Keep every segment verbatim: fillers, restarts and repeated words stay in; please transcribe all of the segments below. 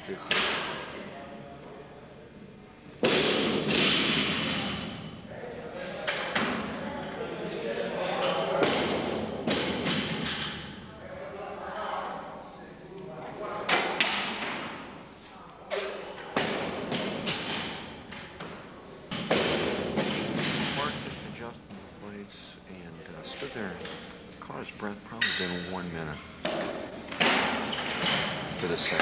fifty. Mark just adjusted blades and uh, stood there, caught his breath, probably been one minute for the second.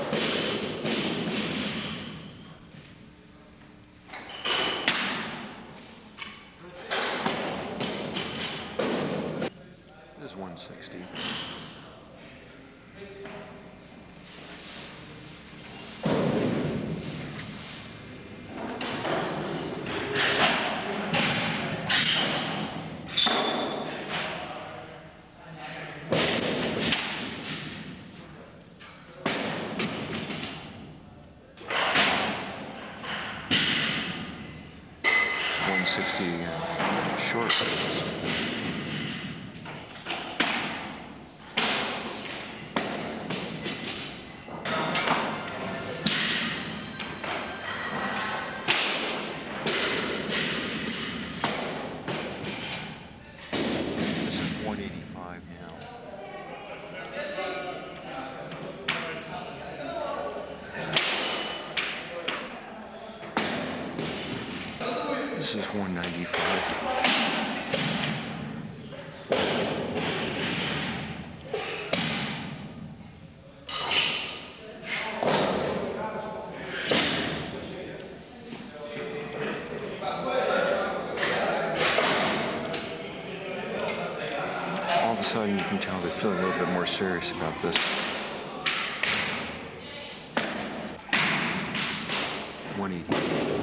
This is one sixty. one sixty again, short rest. This is one eighty-five now. This is one ninety-five. All of a sudden you can tell they're feeling a little bit more serious about this. one eighty.